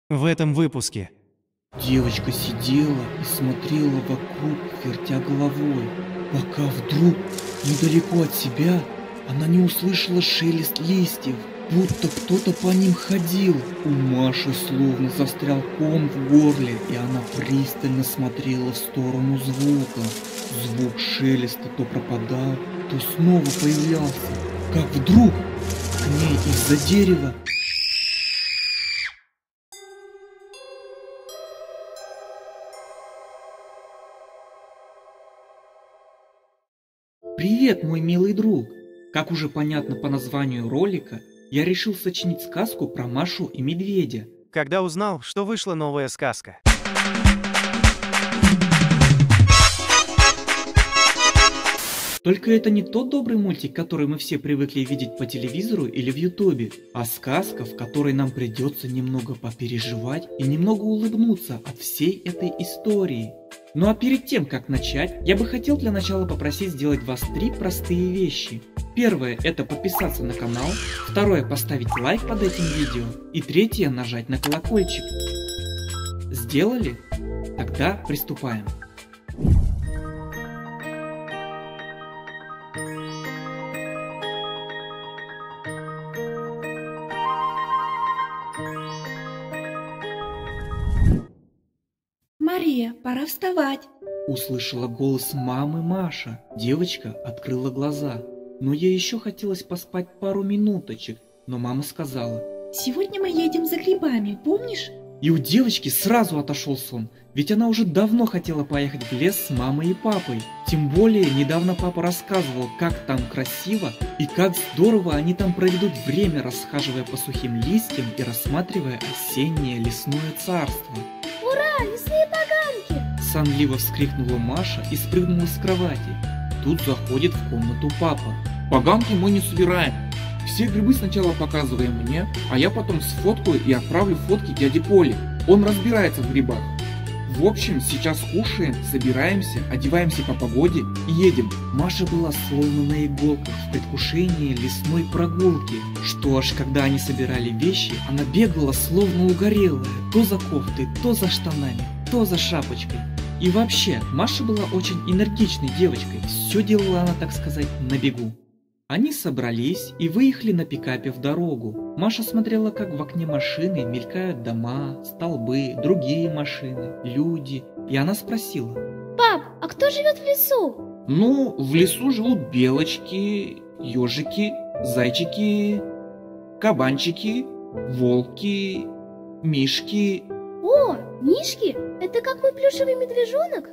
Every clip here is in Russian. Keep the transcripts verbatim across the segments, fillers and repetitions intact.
В этом выпуске. Девочка сидела и смотрела вокруг, вертя головой, пока вдруг, недалеко от себя, она не услышала шелест листьев, будто кто-то по ним ходил. У Маши словно застрял ком в горле, и она пристально смотрела в сторону звука. Звук шелеста то пропадал, то снова появлялся, как вдруг к ней из-за дерева «Привет, мой милый друг!» Как уже понятно по названию ролика, я решил сочинить сказку про Машу и медведя. Когда узнал, что вышла новая сказка. Только это не тот добрый мультик, который мы все привыкли видеть по телевизору или в ютубе, а сказка, в которой нам придется немного попереживать и немного улыбнуться от всей этой истории. Ну а перед тем, как начать, я бы хотел для начала попросить сделать вас три простые вещи. Первое – это подписаться на канал, второе – поставить лайк под этим видео, и третье – нажать на колокольчик. Сделали? Тогда приступаем. «Мария, пора вставать!» Услышала голос мамы Маша. Девочка открыла глаза. Но ей еще хотелось поспать пару минуточек, но мама сказала: «Сегодня мы едем за грибами, помнишь?» И у девочки сразу отошел сон, ведь она уже давно хотела поехать в лес с мамой и папой. Тем более, недавно папа рассказывал, как там красиво и как здорово они там проведут время, расхаживая по сухим листьям и рассматривая осеннее лесное царство. Ура, лесные поганки! Сонливо вскрикнула Маша и спрыгнула с кровати. Тут заходит в комнату папа. Поганки мы не собираем. Все грибы сначала показываем мне, а я потом сфоткаю и отправлю фотки дяде Поле. Он разбирается в грибах. В общем, сейчас кушаем, собираемся, одеваемся по погоде и едем. Маша была словно на иголках в предвкушении лесной прогулки, что аж когда они собирали вещи, она бегала словно угорелая, то за кофтой, то за штанами, то за шапочкой. И вообще, Маша была очень энергичной девочкой, все делала она, так сказать, на бегу. Они собрались и выехали на пикапе в дорогу. Маша смотрела, как в окне машины мелькают дома, столбы, другие машины, люди. И она спросила: «Пап, а кто живет в лесу?» Ну, в лесу живут белочки, ежики, зайчики, кабанчики, волки, мишки. О, мишки? Это как мой плюшевый медвежонок?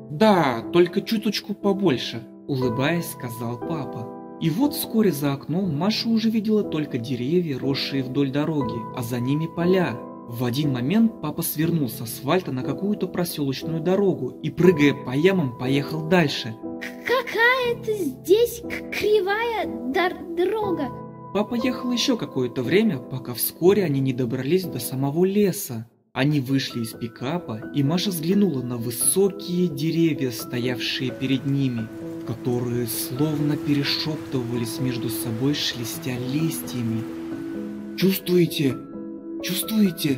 Да, только чуточку побольше, улыбаясь, сказал папа. И вот вскоре за окном Маша уже видела только деревья, росшие вдоль дороги, а за ними поля. В один момент папа свернул с асфальта на какую-то проселочную дорогу и, прыгая по ямам, поехал дальше. Какая-то здесь кривая дорога. Папа ехал еще какое-то время, пока вскоре они не добрались до самого леса. Они вышли из пикапа, и Маша взглянула на высокие деревья, стоявшие перед ними, которые словно перешептывались между собой, шелестя листьями. «Чувствуете? Чувствуете?»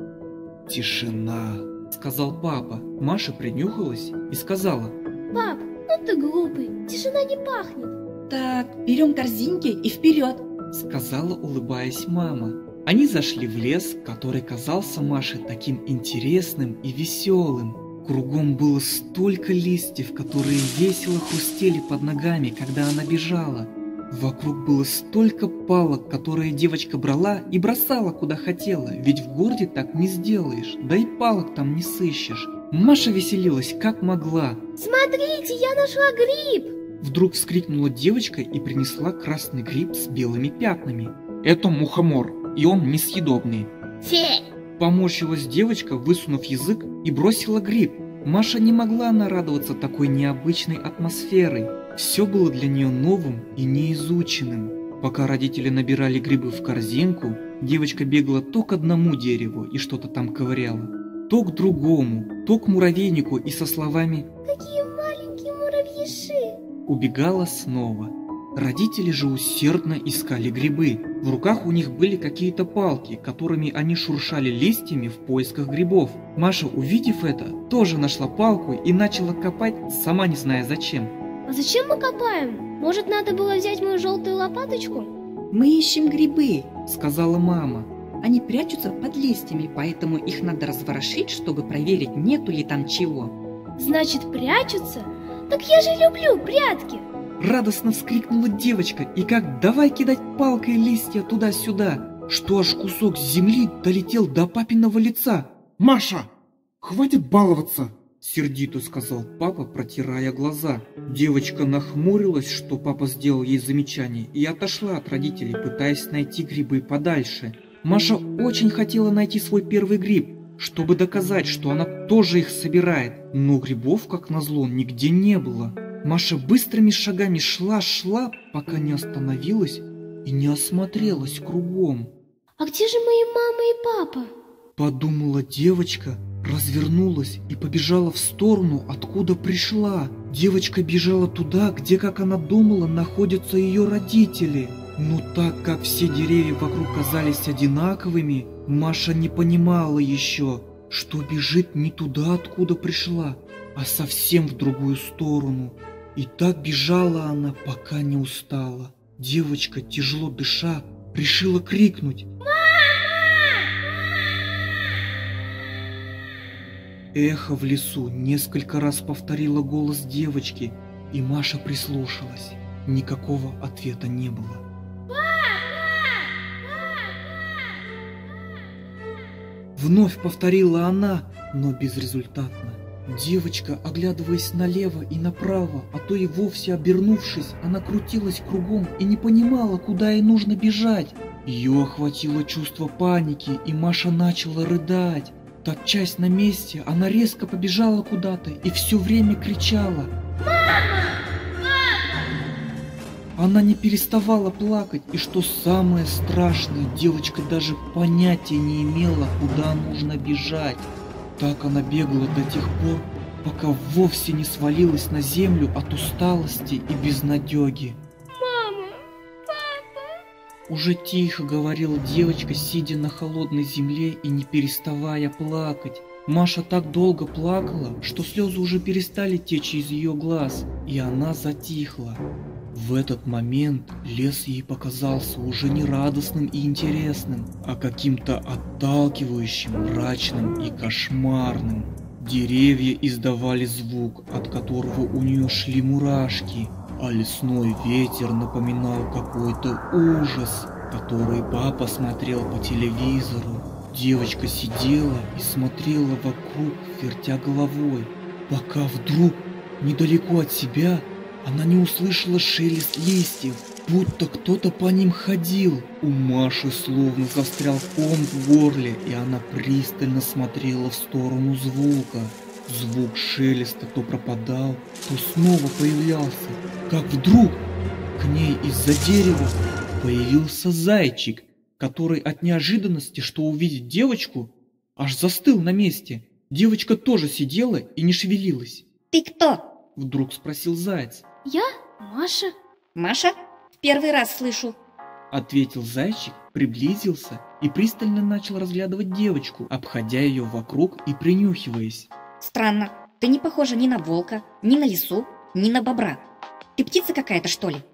«Тишина», — сказал папа. Маша принюхалась и сказала: «Пап, ну ты глупый, тишина не пахнет». «Так, берем корзинки и вперед», — сказала, улыбаясь мама. Они зашли в лес, который казался Маше таким интересным и веселым. Кругом было столько листьев, которые весело хрустели под ногами, когда она бежала. Вокруг было столько палок, которые девочка брала и бросала куда хотела, ведь в городе так не сделаешь, да и палок там не сыщешь. Маша веселилась как могла. «Смотрите, я нашла гриб!» Вдруг вскрикнула девочка и принесла красный гриб с белыми пятнами. Это мухомор, и он несъедобный. Фе! Поморщилась девочка, высунув язык, и бросила гриб. Маша не могла нарадоваться такой необычной атмосферой. Все было для нее новым и неизученным. Пока родители набирали грибы в корзинку, девочка бегала то к одному дереву и что-то там ковыряла, то к другому, то к муравейнику и со словами «Какие маленькие муравьиши!» убегала снова. Родители же усердно искали грибы. В руках у них были какие-то палки, которыми они шуршали листьями в поисках грибов. Маша, увидев это, тоже нашла палку и начала копать, сама не зная зачем. А зачем мы копаем? Может, надо было взять мою желтую лопаточку? Мы ищем грибы. Сказала мама. Они прячутся под листьями, поэтому их надо разворошить, чтобы проверить, нету ли там чего. Значит, прячутся? Так я же люблю прятки! Радостно вскрикнула девочка и как давай кидать палкой листья туда-сюда, что аж кусок земли долетел до папиного лица. Маша, хватит баловаться! Сердито сказал папа, протирая глаза. Девочка нахмурилась, что папа сделал ей замечание, и отошла от родителей, пытаясь найти грибы подальше. Маша очень хотела найти свой первый гриб, чтобы доказать, что она тоже их собирает, но грибов, как назло, нигде не было. Маша быстрыми шагами шла-шла, пока не остановилась и не осмотрелась кругом. А где же мои мама и папа? Подумала девочка, развернулась и побежала в сторону, откуда пришла. Девочка бежала туда, где, как она думала, находятся ее родители. Но так как все деревья вокруг казались одинаковыми, Маша не понимала еще, что бежит не туда, откуда пришла, а совсем в другую сторону. И так бежала она, пока не устала. Девочка, тяжело дыша, решила крикнуть: Эхо в лесу несколько раз повторило голос девочки, и Маша прислушалась. Никакого ответа не было. Вновь повторила она, но безрезультатно. Девочка, оглядываясь налево и направо, а то и вовсе обернувшись, она крутилась кругом и не понимала, куда ей нужно бежать. Ее охватило чувство паники, и Маша начала рыдать. Топчась на месте, она резко побежала куда-то и все время кричала: «Мама! Папа!» Она не переставала плакать, и что самое страшное, девочка даже понятия не имела, куда нужно бежать. Так она бегала до тех пор, пока вовсе не свалилась на землю от усталости и безнадеги. Мама! Папа! Уже тихо говорила девочка, сидя на холодной земле и не переставая плакать. Маша так долго плакала, что слезы уже перестали течь из ее глаз, и она затихла. В этот момент лес ей показался уже не радостным и интересным, а каким-то отталкивающим, мрачным и кошмарным. Деревья издавали звук, от которого у нее шли мурашки, а лесной ветер напоминал какой-то ужас, который папа смотрел по телевизору. Девочка сидела и смотрела вокруг, вертя головой, пока вдруг, недалеко от себя, она не услышала шелест листьев, будто кто-то по ним ходил. У Маши словно застрял ком в горле, и она пристально смотрела в сторону звука. Звук шелеста то пропадал, то снова появлялся, как вдруг к ней из-за дерева появился зайчик, который от неожиданности, что увидеть девочку, аж застыл на месте. Девочка тоже сидела и не шевелилась. «Ты кто?» — вдруг спросил заяц. Я Маша. «Маша? В первый раз слышу». Ответил зайчик, приблизился и пристально начал разглядывать девочку, обходя ее вокруг и принюхиваясь. «Странно, ты не похожа ни на волка, ни на лису, ни на бобра. Ты птица какая-то, что ли?»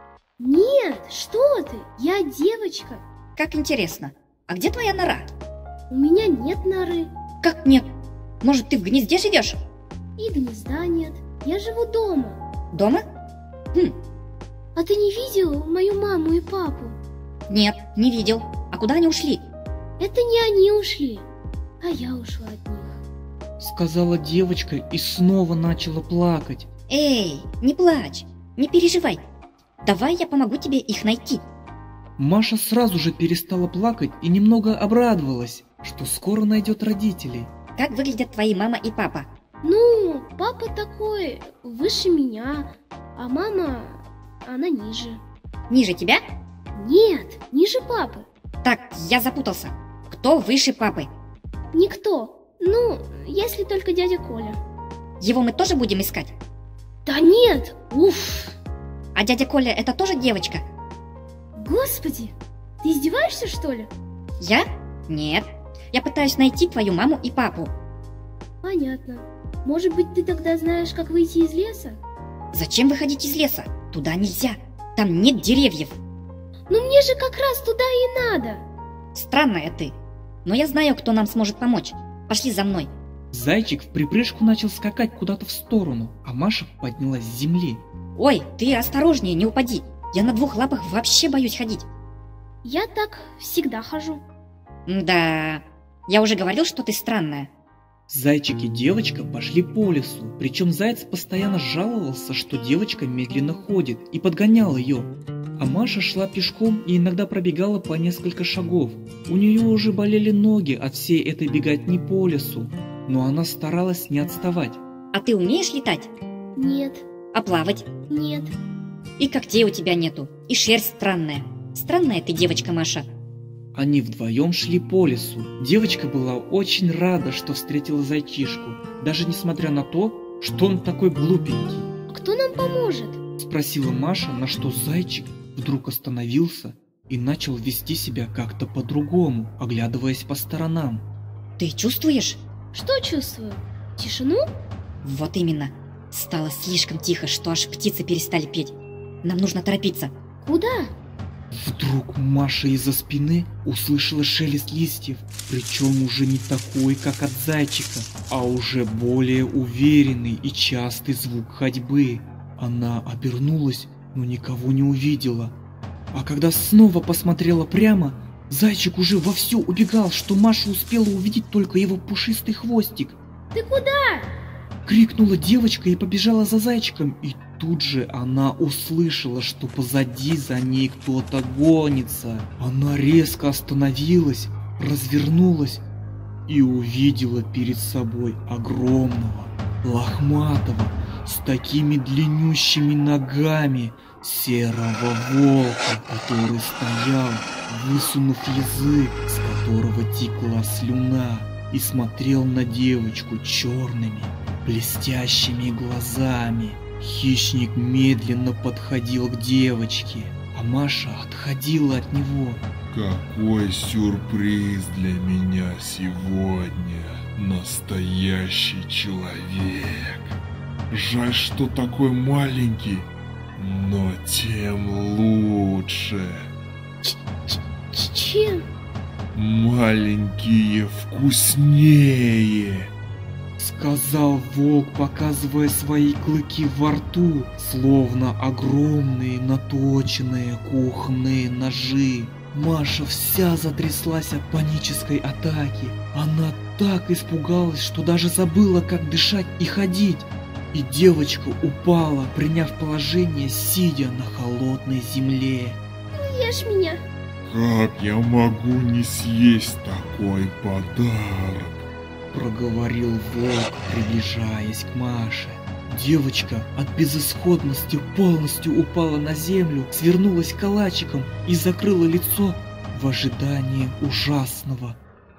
Нет, что ты? Я девочка. «Как интересно. А где твоя нора?» У меня нет норы. «Как нет? Может, ты в гнезде живешь?» И гнезда нет. Я живу дома. «Дома? Хм, А ты не видел мою маму и папу? нет, не видел. А куда они ушли?» Это не они ушли, а я ушла от них. Сказала девочка и снова начала плакать. «Эй, не плачь, не переживай. Давай я помогу тебе их найти». Маша сразу же перестала плакать и немного обрадовалась, что скоро найдет родителей. «Как выглядят твои мама и папа?» Ну, папа такой выше меня, а мама, она ниже. «Ниже тебя?» Нет, ниже папы. Так, я запутался. Кто выше папы? Никто. Ну, если только дядя Коля. Его мы тоже будем искать? Да нет, уф. А дядя Коля это тоже девочка? Господи, ты издеваешься, что ли? Я? Нет. Я пытаюсь найти твою маму и папу. Понятно. Может быть, ты тогда знаешь, как выйти из леса? Зачем выходить из леса? Туда нельзя. Там нет деревьев. Ну мне же как раз туда и надо. Странная ты. Но я знаю, кто нам сможет помочь. Пошли за мной. Зайчик в припрыжку начал скакать куда-то в сторону, а Маша поднялась с земли. Ой, ты осторожнее, не упади. Я на двух лапах вообще боюсь ходить. Я так всегда хожу. Да, я уже говорил, что ты странная. Зайчик и девочка пошли по лесу, причем заяц постоянно жаловался, что девочка медленно ходит, и подгонял ее. А Маша шла пешком и иногда пробегала по несколько шагов. У нее уже болели ноги от всей этой беготни по лесу, но она старалась не отставать. А ты умеешь летать? Нет, А плавать? нет. И когтей у тебя нету, и шерсть странная. Странная ты девочка, Маша. Они вдвоем шли по лесу. Девочка была очень рада, что встретила зайчишку, даже несмотря на то, что он такой глупенький. А кто нам поможет? Спросила Маша, на что зайчик вдруг остановился и начал вести себя как-то по-другому, оглядываясь по сторонам. Ты чувствуешь? Что чувствую? Тишину? Вот именно. Стало слишком тихо, что аж птицы перестали петь. Нам нужно торопиться. Куда? Вдруг Маша из-за спины услышала шелест листьев, причем уже не такой, как от зайчика, а уже более уверенный и частый звук ходьбы. Она обернулась, но никого не увидела. А когда снова посмотрела прямо, зайчик уже вовсю убегал, что Маша успела увидеть только его пушистый хвостик. Ты куда? Крикнула девочка и побежала за зайчиком, и тут же она услышала, что позади за ней кто-то гонится. Она резко остановилась, развернулась и увидела перед собой огромного, лохматого, с такими длиннющими ногами серого волка, который стоял, высунув язык, с которого текла слюна, и смотрел на девочку черными, блестящими глазами. Хищник медленно подходил к девочке, а Маша отходила от него. Какой сюрприз для меня сегодня, настоящий человек. Жаль, что такой маленький, но тем лучше. Чем? Маленькие вкуснее. Сказал волк, показывая свои клыки во рту, словно огромные наточенные кухонные ножи. Маша вся затряслась от панической атаки. Она так испугалась, что даже забыла, как дышать и ходить. И девочка упала, приняв положение, сидя на холодной земле. Ешь меня. Как я могу не съесть такой подарок? Проговорил волк, приближаясь к Маше. Девочка от безысходности полностью упала на землю, свернулась калачиком и закрыла лицо в ожидании ужасного.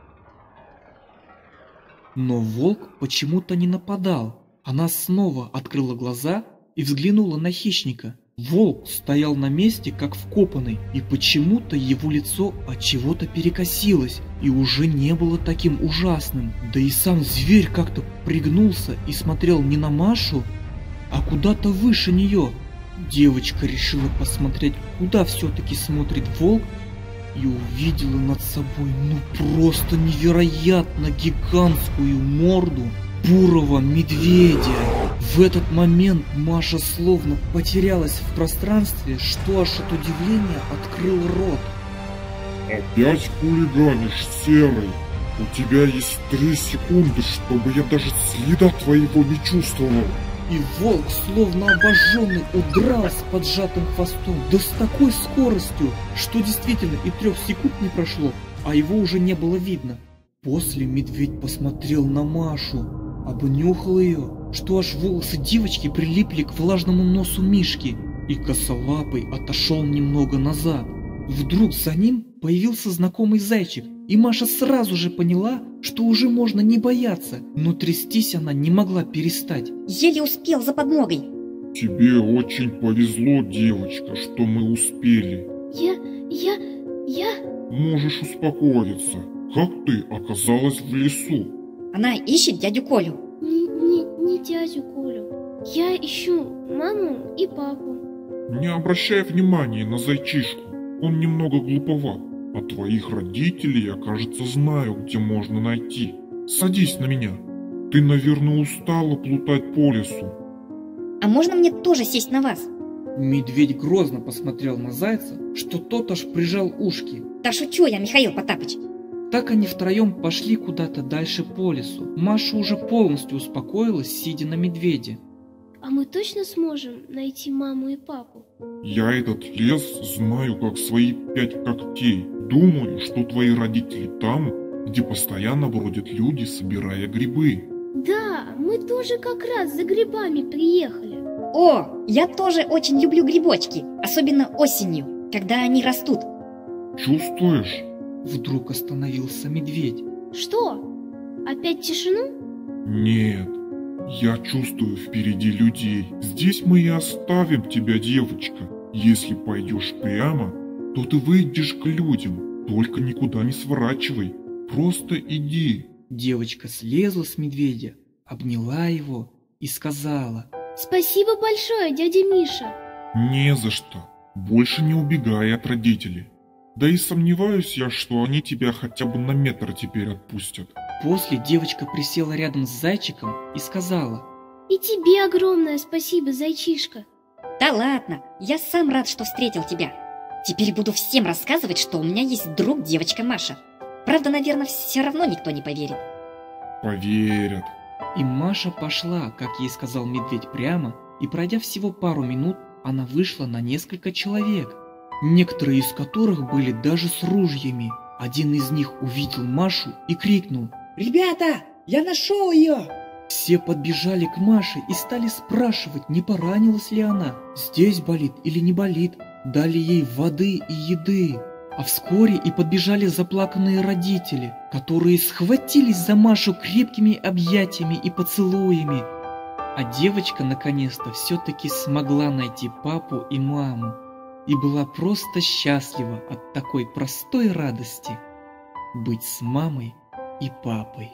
Но волк почему-то не нападал. Она снова открыла глаза и взглянула на хищника. Волк стоял на месте, как вкопанный, и почему-то его лицо от чего-то перекосилось и уже не было таким ужасным. Да и сам зверь как-то пригнулся и смотрел не на Машу, а куда-то выше нее. Девочка решила посмотреть, куда все-таки смотрит волк, и увидела над собой ну просто невероятно гигантскую морду бурого медведя. В этот момент Маша словно потерялась в пространстве, что аж от удивления открыла рот. Опять хулиганишь, Серый? У тебя есть три секунды, чтобы я даже следа твоего не чувствовал. И волк, словно обожженный, удрал с поджатым хвостом, да с такой скоростью, что действительно и трех секунд не прошло, а его уже не было видно. После медведь посмотрел на Машу, обнюхал ее, что аж волосы девочки прилипли к влажному носу Мишки, и косолапый отошел немного назад. Вдруг за ним появился знакомый зайчик, и Маша сразу же поняла, что уже можно не бояться, но трястись она не могла перестать. Еле успел за подмогой. Тебе очень повезло, девочка, что мы успели. Я... я... я... Можешь успокоиться. Как ты оказалась в лесу? Она ищет дядю Колю. Не, не, не дядю Колю. Я ищу маму и папу. Не обращай внимания на зайчишку. Он немного глуповат. А твоих родителей я, кажется, знаю, где можно найти. Садись на меня. Ты, наверное, устала плутать по лесу. А можно мне тоже сесть на вас? Медведь грозно посмотрел на зайца, что тот аж прижал ушки. Да шучу я, Михаил Потапыч. Так они втроем пошли куда-то дальше по лесу. Маша уже полностью успокоилась, сидя на медведе. А мы точно сможем найти маму и папу? Я этот лес знаю как свои пять когтей. Думаю, что твои родители там, где постоянно бродят люди, собирая грибы. Да, мы тоже как раз за грибами приехали. О, я тоже очень люблю грибочки, особенно осенью, когда они растут. Чувствуешь? Вдруг остановился медведь. Что? Опять тишину? Нет, я чувствую впереди людей. Здесь мы и оставим тебя, девочка. Если пойдешь прямо, то ты выйдешь к людям. Только никуда не сворачивай. Просто иди. Девочка слезла с медведя, обняла его и сказала: Спасибо большое, дядя Миша. Не за что. Больше не убегай от родителей. Да и сомневаюсь я, что они тебя хотя бы на метр теперь отпустят. После девочка присела рядом с зайчиком и сказала: И тебе огромное спасибо, зайчишка. Да ладно, я сам рад, что встретил тебя. Теперь буду всем рассказывать, что у меня есть друг девочка Маша. Правда, наверное, все равно никто не поверит. Поверят. И Маша пошла, как ей сказал медведь, прямо, и пройдя всего пару минут, она вышла на несколько человек, некоторые из которых были даже с ружьями. Один из них увидел Машу и крикнул: «Ребята, я нашел ее!» Все подбежали к Маше и стали спрашивать, не поранилась ли она, здесь болит или не болит. Дали ей воды и еды. А вскоре и подбежали заплаканные родители, которые схватились за Машу крепкими объятиями и поцелуями. А девочка наконец-то все-таки смогла найти папу и маму и была просто счастлива от такой простой радости быть с мамой и папой.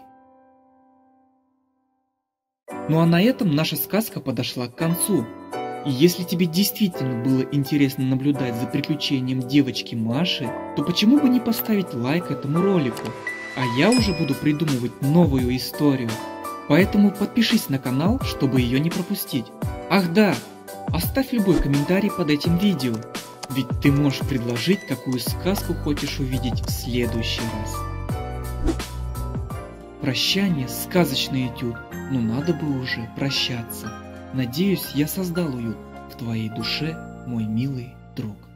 Ну а на этом наша сказка подошла к концу. И если тебе действительно было интересно наблюдать за приключением девочки Маши, то почему бы не поставить лайк этому ролику? А я уже буду придумывать новую историю. Поэтому подпишись на канал, чтобы ее не пропустить. Ах да, оставь любой комментарий под этим видео, ведь ты можешь предложить, какую сказку хочешь увидеть в следующий раз. Прощание, сказочный этюд, но надо бы уже прощаться. Надеюсь, я создал уют в твоей душе, мой милый друг.